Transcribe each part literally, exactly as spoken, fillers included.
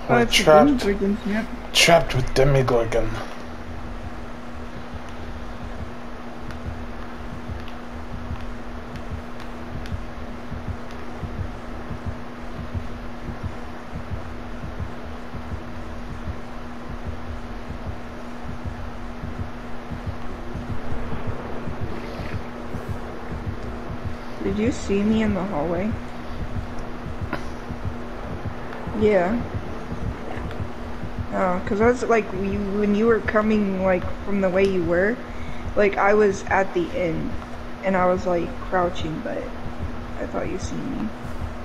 Oh, We're it's a trapped. Demogorgon map. Trapped with Demogorgon. Did you see me in the hallway? Yeah. Oh, cause I was like, you, when you were coming like from the way you were, like I was at the end, and I was like crouching, but I thought you seen me.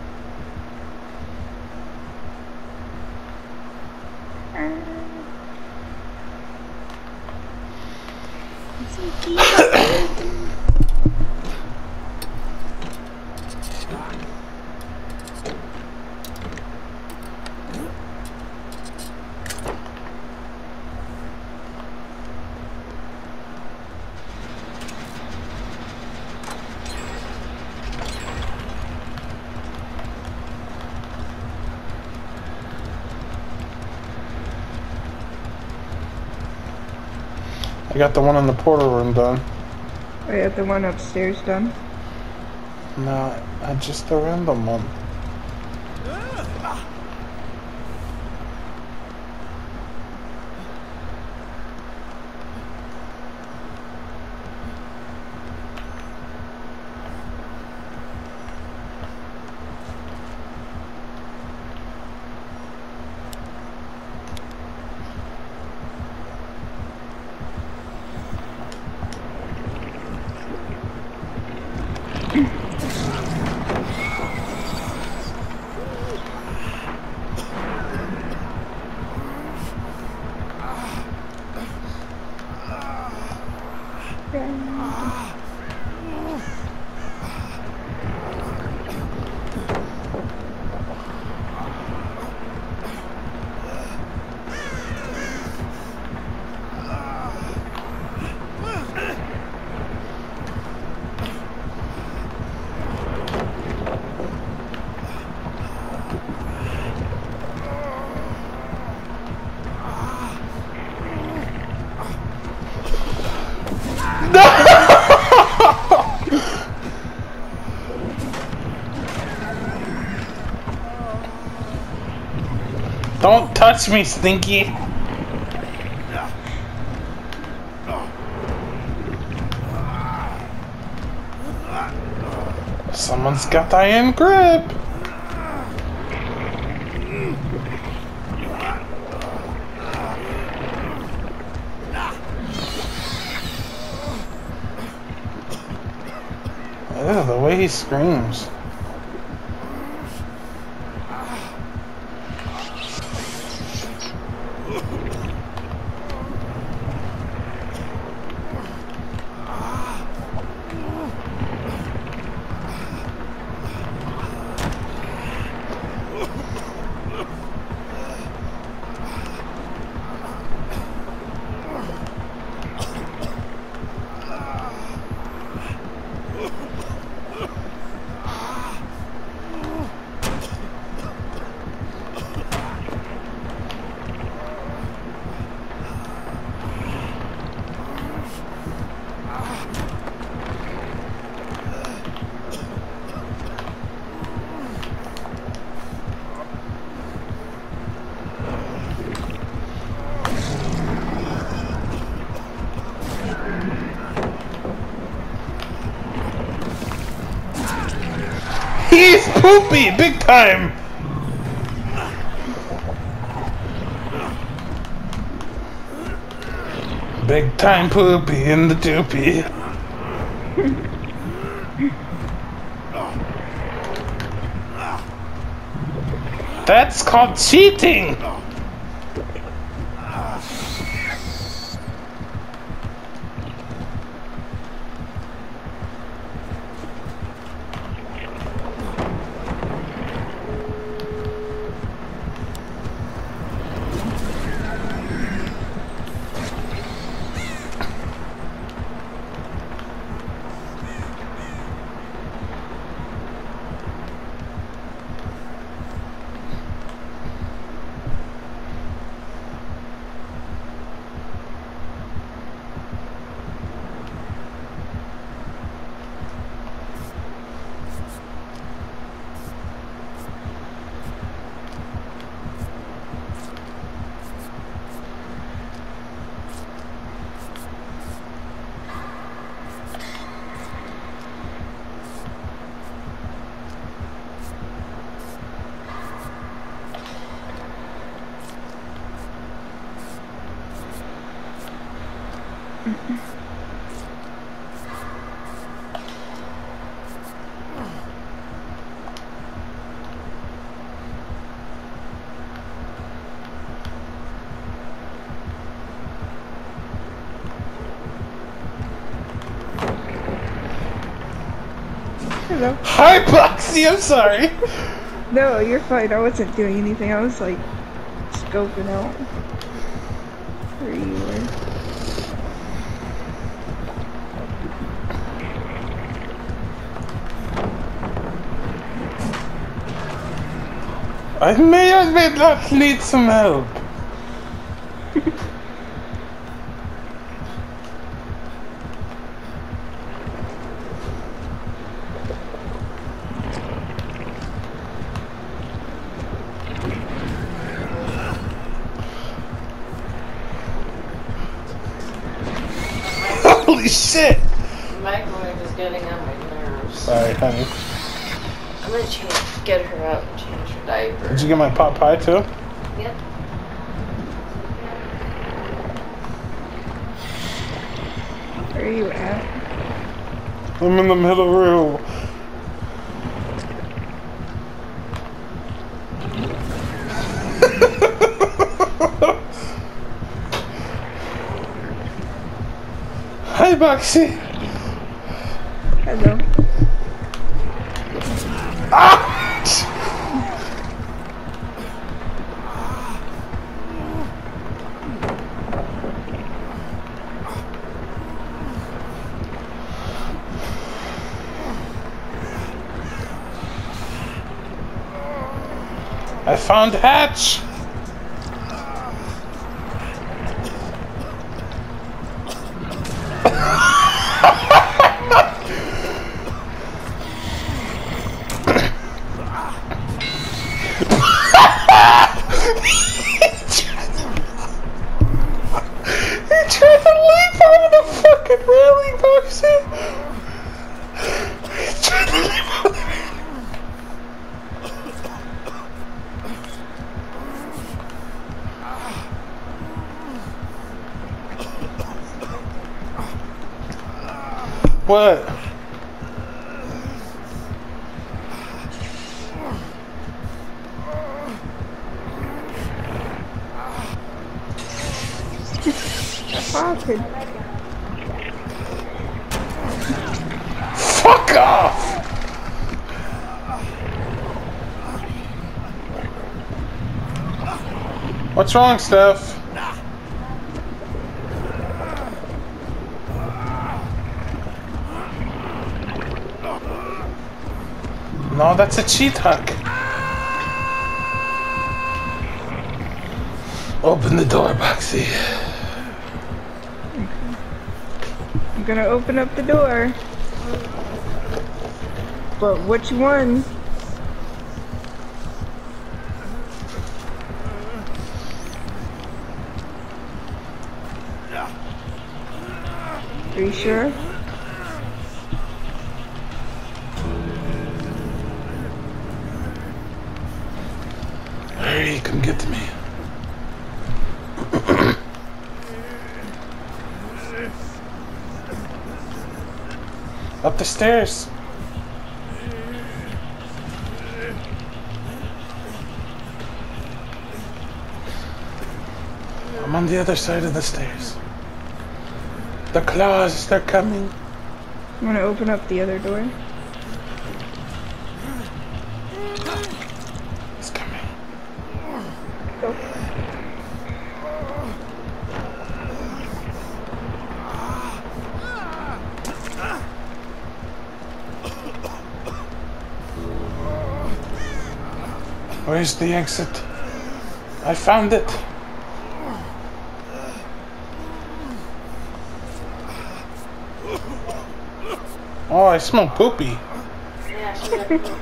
I got the one in the portal room done. I got the one upstairs done. No, I just a random one. Don't touch me, Stinky! Someone's got iron grip! Ew, the way he screams. He's poopy, big time! Big time poopy in the doopy. That's called cheating! Hello. Hi, Boxy. I'm sorry. No, you're fine. I wasn't doing anything. I was like scoping out where you were. I may or may not need some help. Holy shit! Microwave is getting on my nerves. Sorry, honey. I'm gonna change, get her out and change her diaper. Did you get my pot pie too? Yep. Where are you at? I'm in the middle room. Hi, Boxy. Hello. Ah! I found Hatch. Really, Boxy? What? Popping. Fuck off! What's wrong, Steph? No, that's a cheat hack. Open the door, Boxy. I'm gonna open up the door. But which one? Are you sure? Hurry, come get to me. Up the stairs. I'm on the other side of the stairs. The claws, they're coming. I'm gonna open up the other door. It's coming. Go. Where's the exit? I found it. Oh, I smell poopy. Yeah, she got poopy.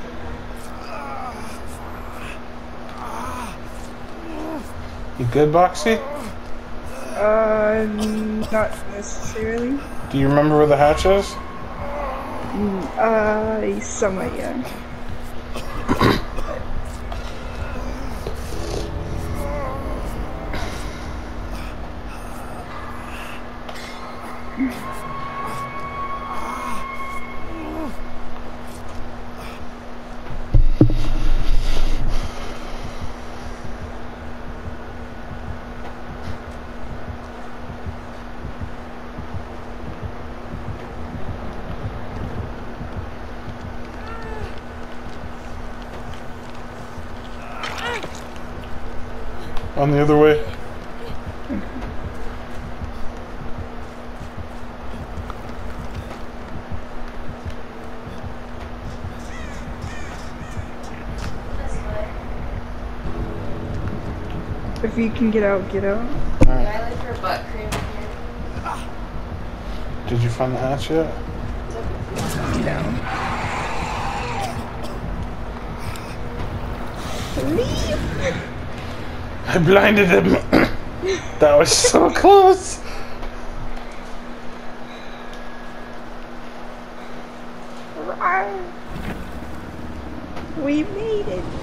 You good, Boxy? Uh, not necessarily. Do you remember where the hatch is? Mm, Uh, somewhat, yeah. On the other way. If you can get out, get out. Alright. I like her butt cream in here. Did you find the hatch yet? Down. Leave. I blinded him. That was so close. We made it.